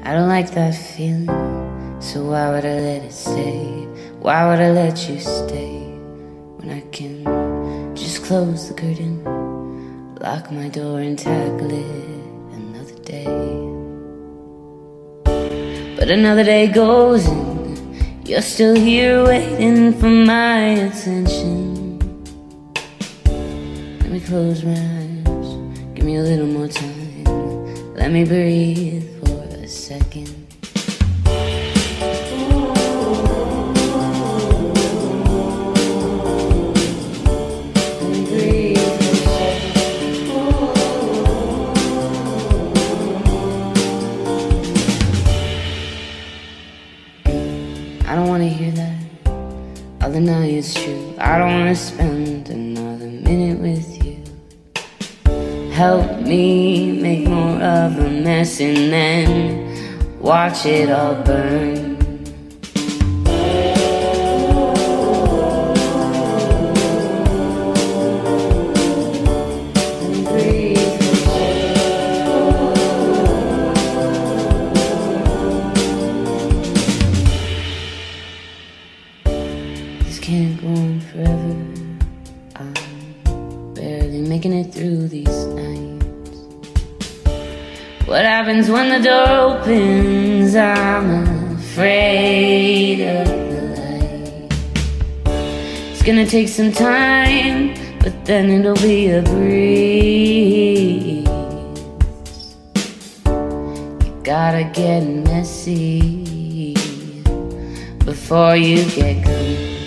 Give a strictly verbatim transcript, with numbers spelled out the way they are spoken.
I don't like that feeling, so why would I let it stay? Why would I let you stay when I can just close the curtain, lock my door and tackle it another day? But another day goes and you're still here waiting for my attention. Let me close my eyes, give me a little more time, let me breathe for a second. I don't wanna hear that, I'll deny it's true. I don't wanna spend another minute with you. Help me make more of a mess and then watch it all burn. This can't go on forever. I'm barely making it through these nights. What happens when the door opens? I'm afraid of the light. It's gonna take some time, but then it'll be a breeze. You gotta get messy before you get good.